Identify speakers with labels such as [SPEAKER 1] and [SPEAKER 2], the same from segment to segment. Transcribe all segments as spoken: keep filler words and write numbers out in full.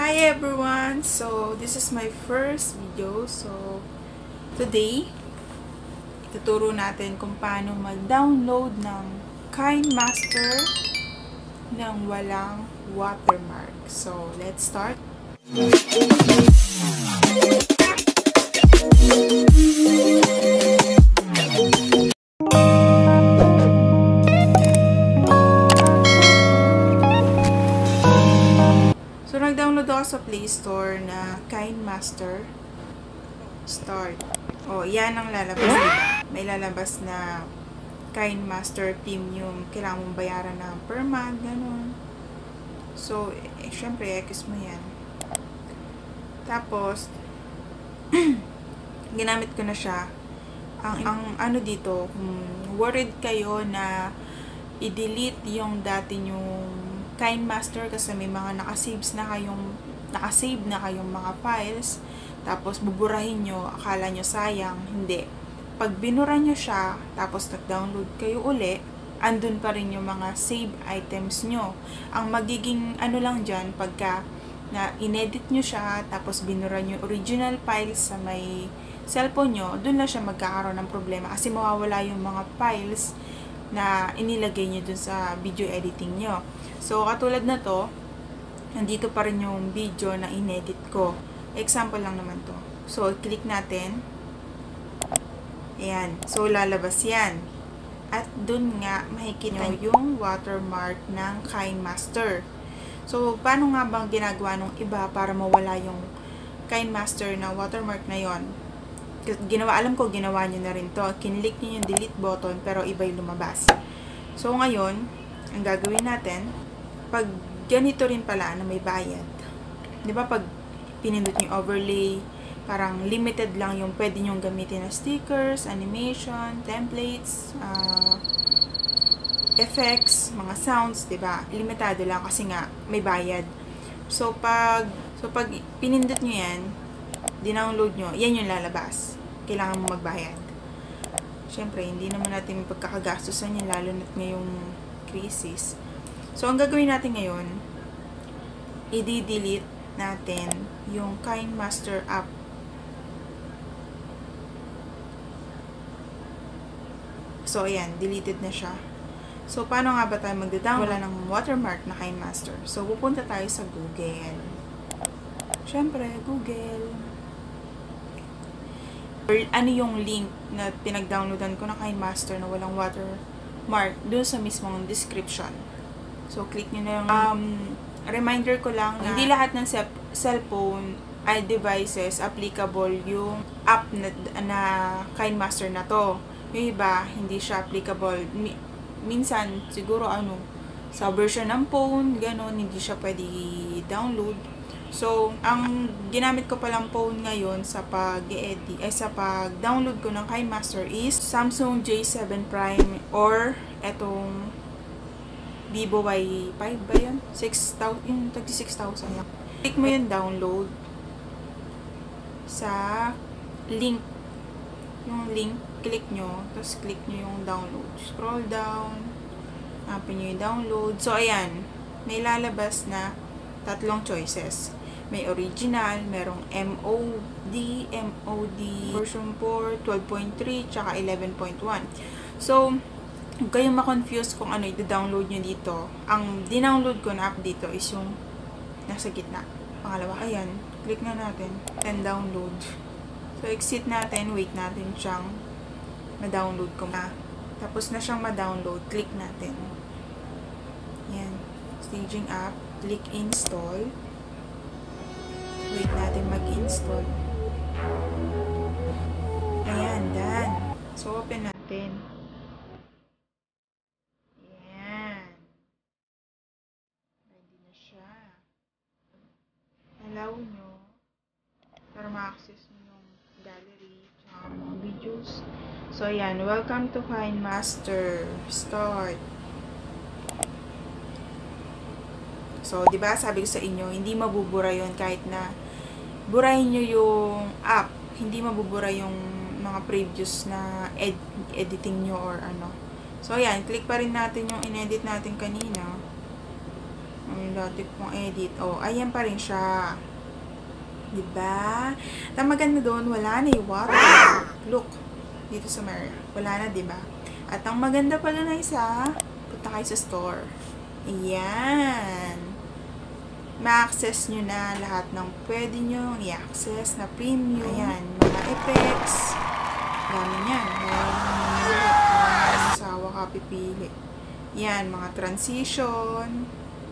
[SPEAKER 1] Hi everyone! So, this is my first video. So, today, ituturo natin kung paano mag-download ng KineMaster ng walang watermark. So, let's start. So, nag-download ako sa Play Store na KineMaster. Start. O, yan ang lalabas, diba? May lalabas na KineMaster Premium. Kailangan mong bayaran na per month, ganun. So, eh, syempre, X mo yan. Tapos, ginamit ko na siya. Ang, ang ano dito, kung worried kayo na i-delete yung dati yung KineMaster kasi may mga nakasaves na kayong nakasave na kayong mga files, tapos buburahin nyo, akala nyo sayang, hindi. Pag binura nyo siya, tapos nag-download kayo uli, andun pa rin yung mga save items nyo. Ang magiging ano lang dyan, pagka na inedit nyo siya, tapos binura nyo original files sa may cellphone nyo, dun na siya magkakaroon ng problema kasi mawawala yung mga files na inilagay nyo dun sa video editing nyo. So, katulad na to, nandito pa rin yung video na inedit ko. Example lang naman to. So, click natin. Ayan. So, lalabas yan. At dun nga, makikita nyo yung watermark ng KineMaster. So, paano nga bang ginagawa ng iba para mawala yung KineMaster na watermark na yon? Ginawa, alam ko, ginawa nyo na rin to. Kinlik nyo yung delete button, pero iba yung lumabas. So, ngayon, ang gagawin natin, pag ganito rin pala na may bayad, di ba pag pinindot yung overlay, parang limited lang yung pwede nyong gamitin na stickers, animation, templates, uh, effects, mga sounds, di ba? Limitado lang kasi nga may bayad. So, pag, so pag pinindot nyo yan, dinownload nyo, yan yung lalabas. Kailangan mo magbayad. Siyempre, hindi naman natin pagkakagastusan yan, lalo na't ngayong crisis. So, ang gagawin natin ngayon, i-delete natin yung KineMaster app. So, ayan, deleted na siya. So, paano nga ba tayo magda-download? Wala ng watermark na KineMaster. So, pupunta tayo sa Google. Siyempre, Google. Or, ano yung link na pinag-downloadan ko na KineMaster na walang watermark doon sa mismong description. So, click nyo na yung, um, reminder ko lang na hindi lahat ng cellphone ay devices applicable yung app na, na KineMaster na to. Yung iba, hindi siya applicable. Minsan, siguro ano, sa version ng phone, gano'n, hindi siya pwede download. So, ang ginamit ko palang phone ngayon sa pag-edit, ay sa pag-download ko ng KineMaster is Samsung J seven Prime or etong Vivo Y five ba yan? six thousand, yung thirty six thousand lang. Click mo yung download sa link. Yung link, click nyo, tapos click nyo yung download. Scroll down, hanapin nyo yung download. So, ayan, may lalabas na tatlong choices. May original, merong M O D, M O D version four, twelve point three, tsaka eleven point one. So, huwag kayong ma-confuse kung ano i-download nyo dito. Ang dinownload ko na app dito is yung nasa gitna. Pangalawa, ayan. Click na natin. And download. So, exit natin. Wait natin siyang ma-download ko na. Tapos na siyang ma-download. Click natin. Ayan. Staging app. Click install. Wait natin mag-install. Ayan, done. So, open natin. Allow nyo para ma-access nyo yung gallery tsaka mga videos. So, ayan. Welcome to KineMaster. Start. So, diba sabi ko sa inyo, hindi mabubura yun kahit na burahin nyo yung app. Hindi mabubura yung mga previous na ed editing nyo or ano. So, ayan. Click pa rin natin yung inedit natin kanina. Yung dati kong edit. Oh, ayan pa rin siya. Diba? Ang maganda doon, wala na yung water. Look, dito sa Maria. Wala na, diba? At ang maganda pala na isa, punta kayo sa store. Ayan. Ma-access nyo na lahat ng pwede nyo i-access na premium. Ayan, mga effects. Dami yan. Mayroon masawa ka pipili. Yan, mga transition.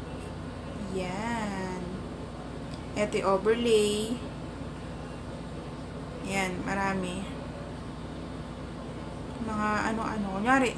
[SPEAKER 1] Yan. Ito yung overlay. Yan, marami. Mga ano-ano. Kunyari,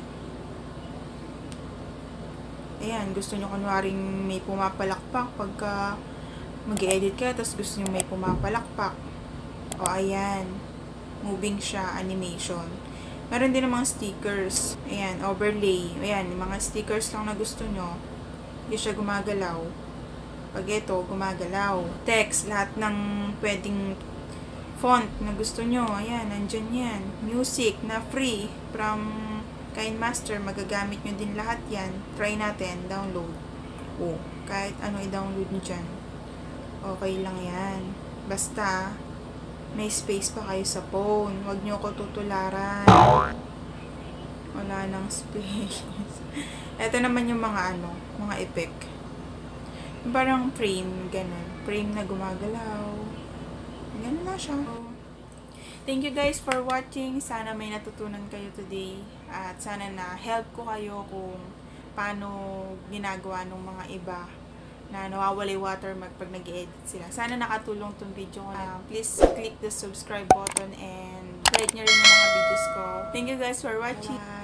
[SPEAKER 1] ayan, gusto nyo kunwaring may pumapalakpak pagka mag-edit ka, tapos gusto nyo may pumapalakpak. O, ayan. Moving siya, animation. Meron din namang stickers. Ayan, overlay. Ayan, yung mga stickers lang na gusto nyo. Hindi siya gumagalaw. Pag ito, gumagalaw. Text, lahat ng pwedeng font na gusto nyo. Ayan, nandyan yan. Music na free from KineMaster. Magagamit nyo din lahat yan. Try natin. Download. Oh, kahit ano i-download nyo dyan. Okay lang yan. Basta, may space pa kayo sa phone. Huwag nyo ko tutularan. Wala nang space. Ito naman yung mga ano, mga effect. Parang frame, ganun. Frame na gumagalaw. Ganun na siya. Thank you guys for watching. Sana may natutunan kayo today. At sana na help ko kayo kung paano ginagawa ng mga iba na nawawala yung watermark pag nag-edit sila. Sana nakatulong tong video ko na. Please click the subscribe button and like nyo rin yung mga videos ko. Thank you guys for watching. Bye.